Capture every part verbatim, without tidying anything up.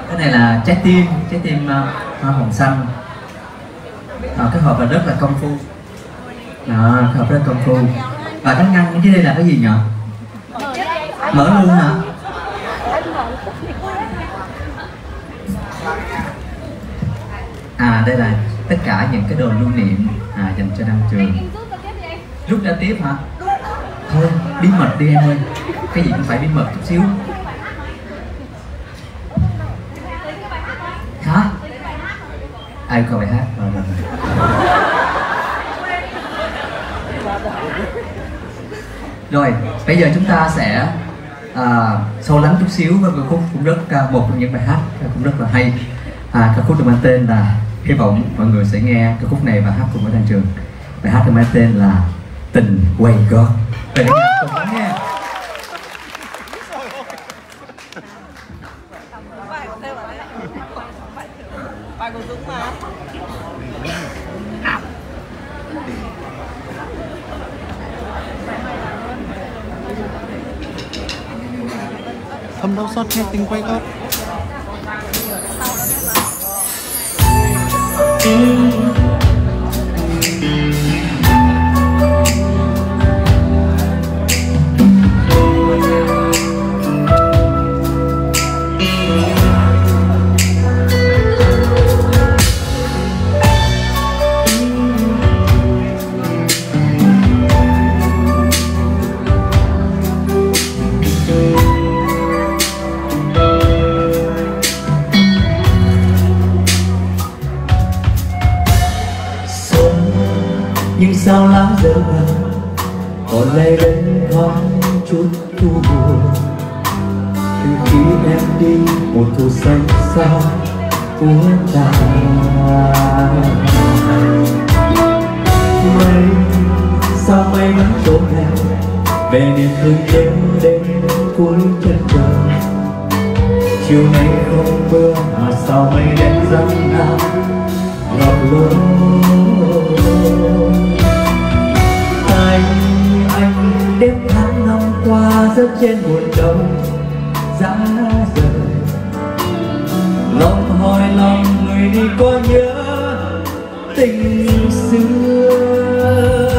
Cái này là trái tim, trái tim uh, hoa hồng xanh. À, cái hộp là rất là công phu. Đó, cái hộp rất công phu. Và cái ngăn dưới đây là cái gì nhỉ? Mở luôn hả? À, đây là tất cả những cái đồ lưu niệm à, dành cho Đăng Trường. Rút ra tiếp hả? Thôi, bí mật đi em ơi. Cái gì cũng phải bí mật chút xíu. Hả? Ai có bài hát? Rồi, rồi, rồi. Rồi, bây giờ chúng ta sẽ à, sâu lắng chút xíu với ca khúc cũng rất một trong những bài hát cũng rất là hay. À, ca khúc được mang tên là, hy vọng mọi người sẽ nghe ca khúc này và hát cùng với Đăng Trường. Bài hát được mang tên là Tình Quay Gót. Về đây cùng lắng nghe. Thâm đau xót nghe tình quay gót. Nhưng sao lá rơi vàng còn lay đến thoáng chút thu buồn. Từ khi em đi một thu xanh sao cuốn ta. Mây sao mây vẫn trốn em về niềm thương đến đến cuối chân trời. Chiều nay không mưa mà sao mây đen răng nào ngập lối. Đêm tháng năm qua rớt trên buồn đầu giá rời. Lòng hỏi lòng người đi có nhớ tình xưa.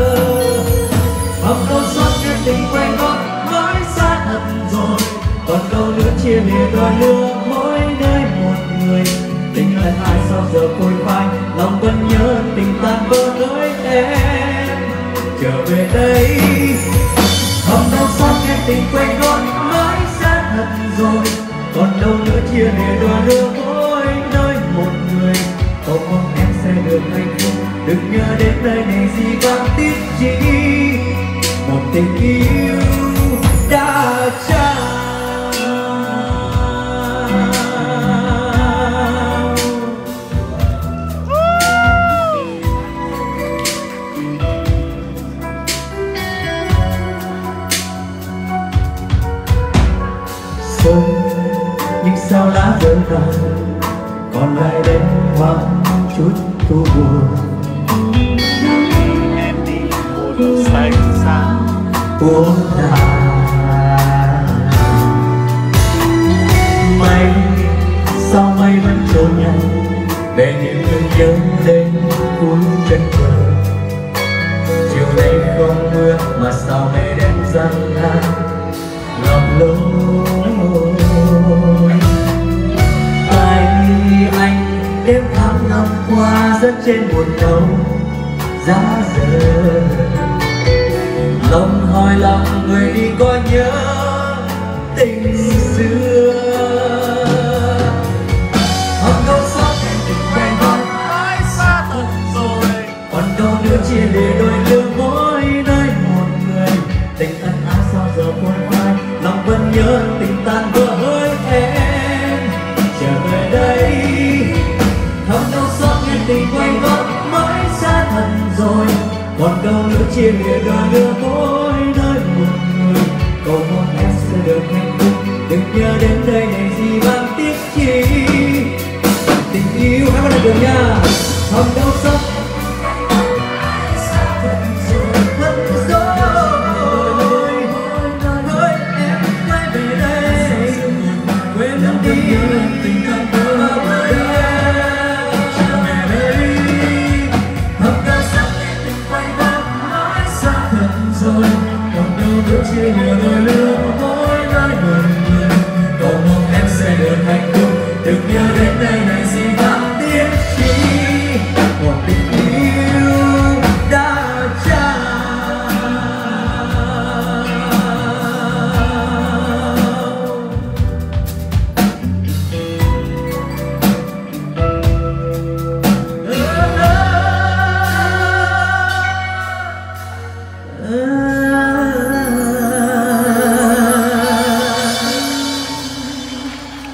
Hoặc câu xót nghe tình quay gót nói xa thật rồi. Còn câu nữa chia lìa đôi lứa mỗi nơi một người. Tình lần hai sao giờ phôi phai, lòng vẫn nhớ tình tan vỡ với em trở về đây. Không đau xót nghe tình quay gót nói xa thật rồi. Còn đâu nữa chia lìa đôi lứa mỗi nơi một người. Cầu mong em sẽ được hạnh phúc, đừng nhớ đến nơi này gì vang tiếc chi. Một tình yêu đã trao. Nhưng sao lá rơi vàng còn lại đến thoáng chút thu buồn. Em đi buồn xanh xa Buồn ta mây sao mây vẫn trôi nhanh về niềm thương nhớ đến cuối chân trời. Chiều nay không mưa mà sao mây đen răng lan ngập lối. Tay anh đêm tháng năm qua rất trên buồn đầu giá rời. Lòng hỏi lòng người đi có nhớ tình xưa. Hoặc câu xót em tình quay gót nói xa thật rồi. Còn đâu nữa chia lìa đôi lứa mỗi nơi một người. Tình ân ái sao giờ phôi phai, lòng vẫn nhớ tình tan vỡ với em trở về đây. Thầm đau xót nghe tình quay gót mới xa thật rồi. Còn đâu nữa chia lìa đôi lứa mỗi nơi một người. Cầu mong em sẽ được hạnh phúc, đừng nhớ đến đây này gì vang tiếc chi. Tình yêu hãy bắt đầu nha.